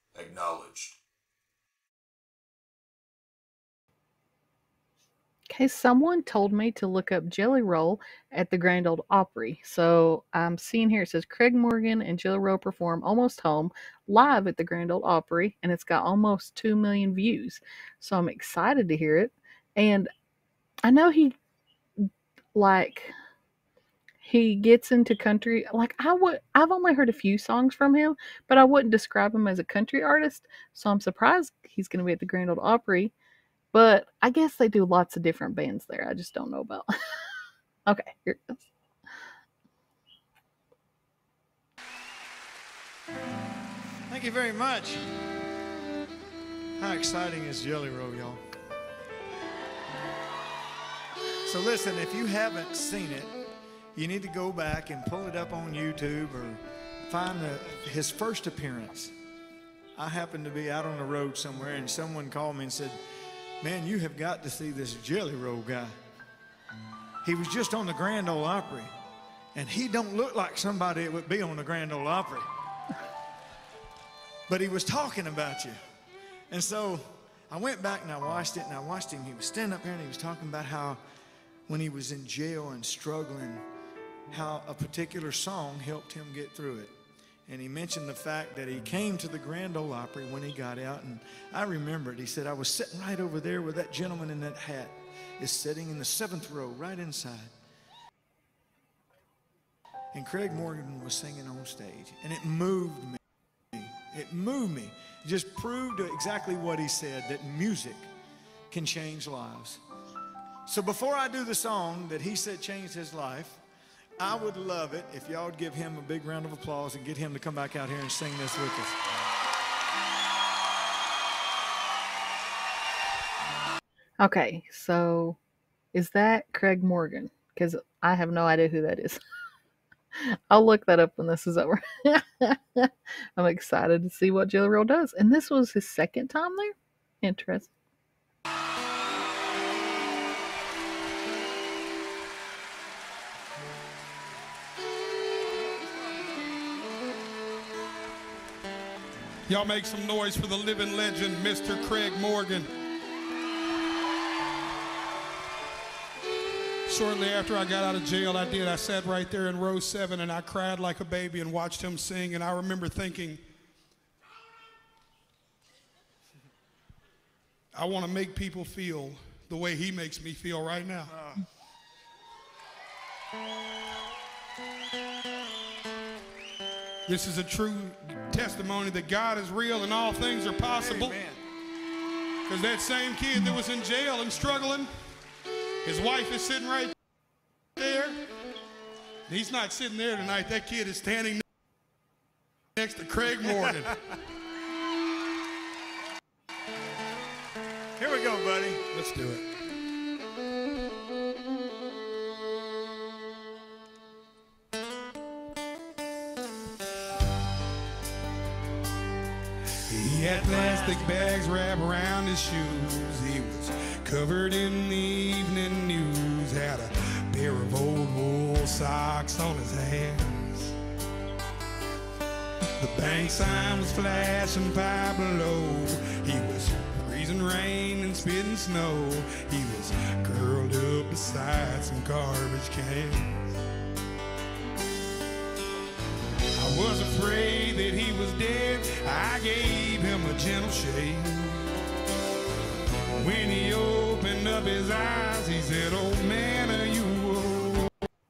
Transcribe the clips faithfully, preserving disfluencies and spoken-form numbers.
Acknowledged. Okay, someone told me to look up Jelly Roll at the Grand Ole Opry. So I'm seeing here it says Craig Morgan and Jelly Roll perform Almost Home live at the Grand Ole Opry, and it's got almost two million views. So I'm excited to hear it. And I know he, like, he gets into country. Like, I would, I've only heard a few songs from him, but I wouldn't describe him as a country artist. So I'm surprised he's going to be at the Grand Ole Opry. But I guess they do lots of different bands there. I just don't know about. Okay, here it goes. Thank you very much. How exciting is Jelly Roll, y'all? So listen, if you haven't seen it, you need to go back and pull it up on YouTube or find the, his first appearance. I happened to be out on the road somewhere and someone called me and said, man, you have got to see this Jelly Roll guy. He was just on the Grand Ole Opry, and he don't look like somebody that would be on the Grand Ole Opry. But he was talking about you. And so I went back and I watched it, and I watched him. He was standing up here and he was talking about how when he was in jail and struggling, how a particular song helped him get through it. And he mentioned the fact that he came to the Grand Ole Opry when he got out, and I remembered. He said, I was sitting right over there where that gentleman in that hat is sitting in the seventh row, right inside. And Craig Morgan was singing on stage, and it moved me. It moved me. It just proved exactly what he said, that music can change lives. So before I do the song that he said changed his life, I would love it if y'all would give him a big round of applause and get him to come back out here and sing this with us. Okay, so is that Craig Morgan? Because I have no idea who that is. I'll look that up when this is over. I'm excited to see what Jelly Roll does. And this was his second time there? Interesting. Y'all make some noise for the living legend, Mister Craig Morgan. Shortly after I got out of jail, I did. I sat right there in row seven and I cried like a baby and watched him sing. And I remember thinking, I want to make people feel the way he makes me feel right now. This is a true testimony that God is real and all things are possible. Because that same kid that was in jail and struggling, his wife is sitting right there. He's not sitting there tonight. That kid is standing next to Craig Morgan. Here we go, buddy. Let's do it. He had plastic bags wrapped around his shoes. He was covered in the evening news. Had a pair of old wool socks on his hands. The bank sign was flashing far below. He was freezing rain and spitting snow. He was curled up beside some garbage cans. I was afraid that he was dead. I gave him a gentle shake. When he opened up his eyes, he said, "Oh man, are you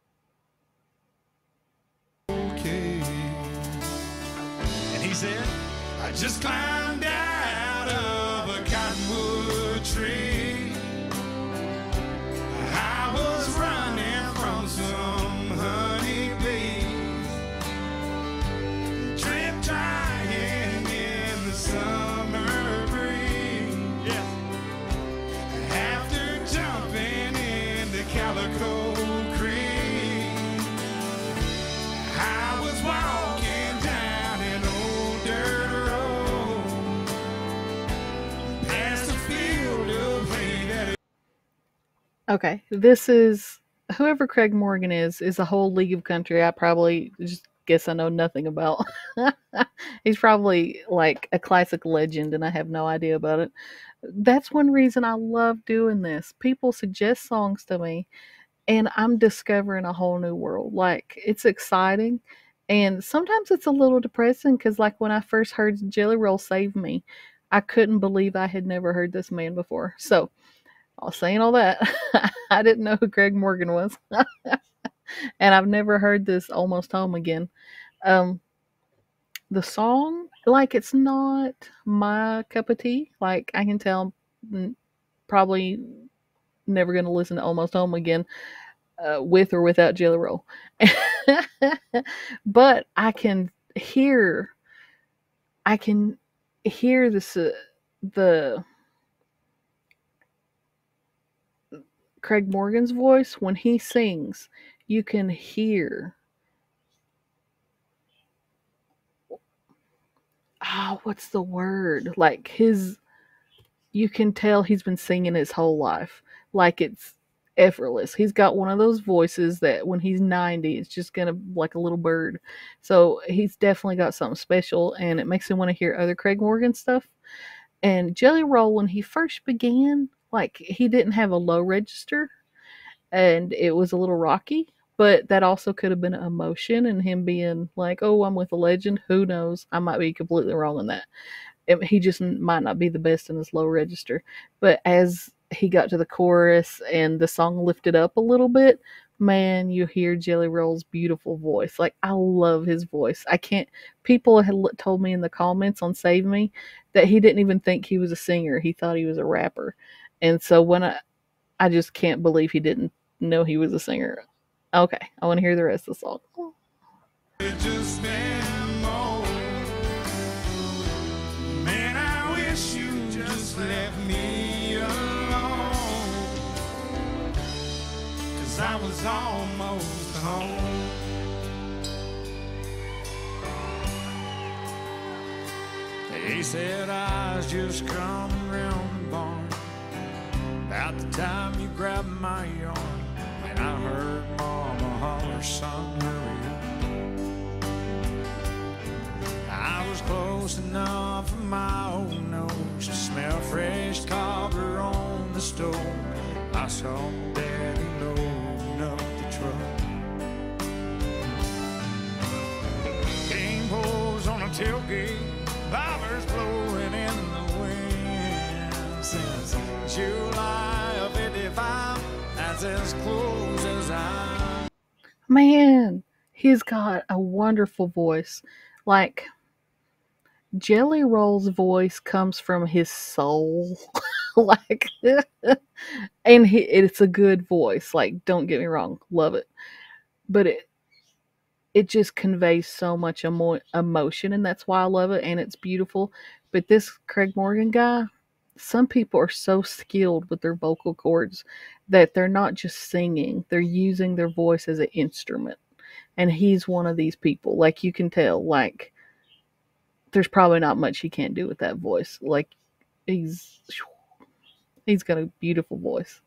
okay?" And he said, I just climbed out of a cottonwood tree. I was running from some honeybees. Trip trying in the summer breeze. yes. After jumping into Calico Creek, I was walking down an old dirt road, past a field of hay that Okay, this is whoever Craig Morgan is, is a whole league of country. I probably just guess I know nothing about. He's probably like a classic legend and I have no idea about it. That's one reason I love doing this. People suggest songs to me and I'm discovering a whole new world. Like, it's exciting. And sometimes it's a little depressing because, like, when I first heard Jelly Roll Save Me, I couldn't believe I had never heard this man before. So, I was saying all that. I didn't know who Craig Morgan was. And I've never heard this Almost Home again. Um, the song, like, it's not my cup of tea. Like, I can tell I'm probably never going to listen to Almost Home again. Uh, with or without Jelly Roll. But I can hear, I can hear this, uh, the Craig Morgan's voice when he sings. You can hear, ah, oh, what's the word? Like his, you can tell he's been singing his whole life. Like it's effortless. He's got one of those voices that when he's ninety, it's just gonna like a little bird. So he's definitely got something special, and it makes me want to hear other Craig Morgan stuff. And Jelly Roll, when he first began, like he didn't have a low register, and it was a little rocky. But that also could have been emotion and him being like, "Oh, I'm with a legend." Who knows? I might be completely wrong on that. It, he just might not be the best in his low register. But as he got to the chorus and the song lifted up a little bit, man, you hear Jelly Roll's beautiful voice. Like, I love his voice. I can't, people had told me in the comments on Save Me that he didn't even think he was a singer. He thought he was a rapper. And so when I, I just can't believe he didn't know he was a singer. Okay, I want to hear the rest of the song. It just been more. Man, I wish you just left me alone, 'cause I was almost home. They said I was just coming round the barn about the time you grabbed my yarn, and I heard Mama holler, "Son, hurry up." I was close enough for my old nose to smell fresh cobbler on the stove. I saw Daddy loading up the truck. Cane poles on a tailgate, bobbers blowing in the wind. Since July of fifty-five, that's as close as I. Man, he's got a wonderful voice. Like, Jelly Roll's voice comes from his soul. Like, and he, it's a good voice. Like, don't get me wrong, love it. But it it just conveys so much emo- emotion, and that's why I love it, and it's beautiful. But this Craig Morgan guy, some people are so skilled with their vocal cords that they're not just singing, they're using their voice as an instrument. And he's one of these people. Like, you can tell, like, there's probably not much he can't do with that voice. Like, he's he's got a beautiful voice.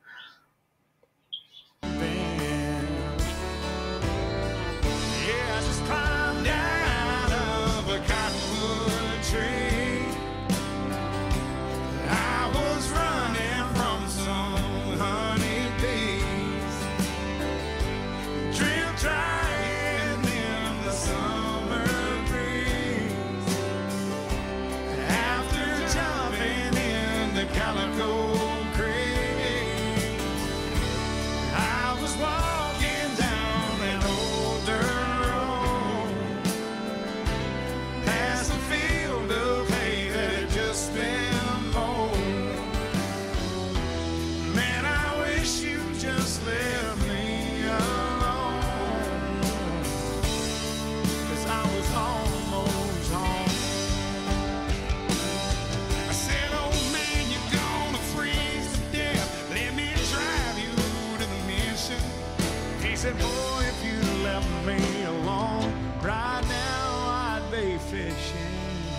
Said, boy, if you left me alone right now, I'd be fishing.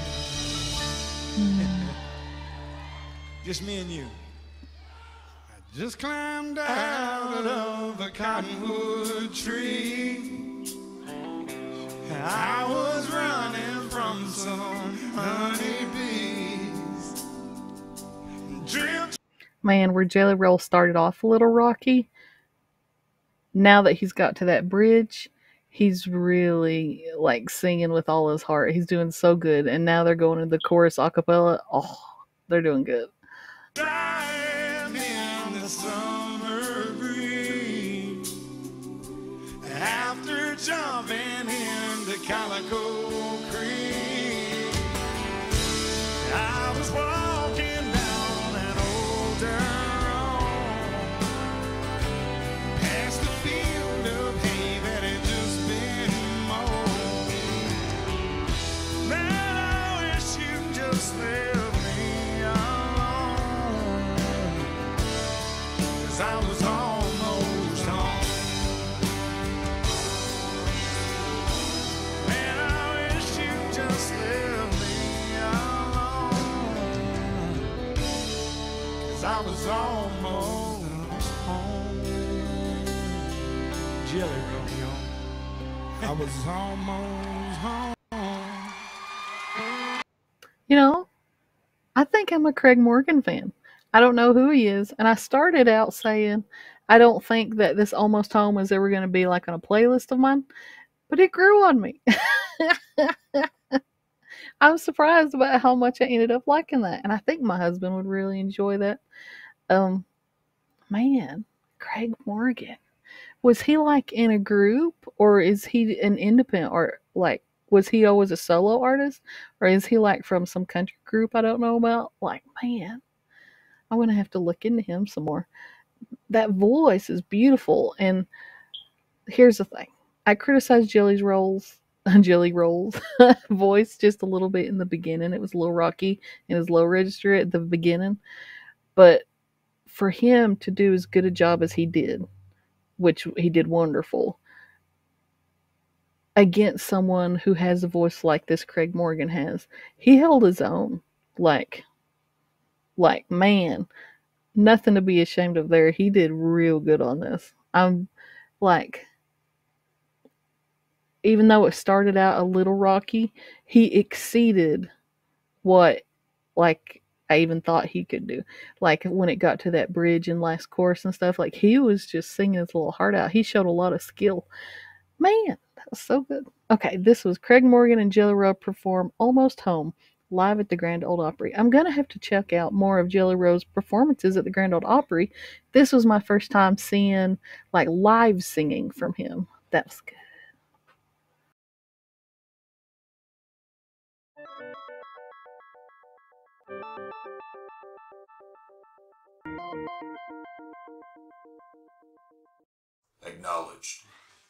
Mm. Just me and you. I just climbed out of a cottonwood tree. I was running from some honeybees. Dreamt. Man, where Jelly Roll started off a little rocky, now that he's got to that bridge, he's really like singing with all his heart. He's doing so good. And now they're going to the chorus a cappella. Oh, they're doing good. Lying in the summer breeze after jumping into Calico Creek. I was walking down an old dirt road past the field of hay that had just been mowed. Man, I wish you'd just leave me alone, 'cause I was almost home. Man, I wish you'd just leave me alone, 'cause I was almost home. Jelly roll, y'all. I was almost home. You know, I think I'm a Craig Morgan fan. I don't know who he is. And I started out saying, I don't think that this Almost Home is ever going to be like on a playlist of mine, but it grew on me. I'm surprised about how much I ended up liking that. And I think my husband would really enjoy that. Um, man, Craig Morgan. Was he like in a group, or is he an independent, or like was he always a solo artist, or is he like from some country group I don't know about? Like, man, I'm gonna have to look into him some more. That voice is beautiful. And here's the thing: I criticized Jelly's rolls, Jelly Rolls voice just a little bit in the beginning. It was a little rocky in his low register at the beginning, but for him to do as good a job as he did, which he did wonderful, against someone who has a voice like this Craig Morgan has, he held his own. Like, like man, nothing to be ashamed of there. He did real good on this. I'm like, even though it started out a little rocky, he exceeded what, like, I even thought he could do. Like, when it got to that bridge and last chorus and stuff, like, he was just singing his little heart out. He showed a lot of skill. Man, that was so good. Okay, this was Craig Morgan and Jelly Roll perform Almost Home live at the Grand Ole Opry. I'm going to have to check out more of Jelly Roll's performances at the Grand Ole Opry. This was my first time seeing, like, live singing from him. That was good. Acknowledged.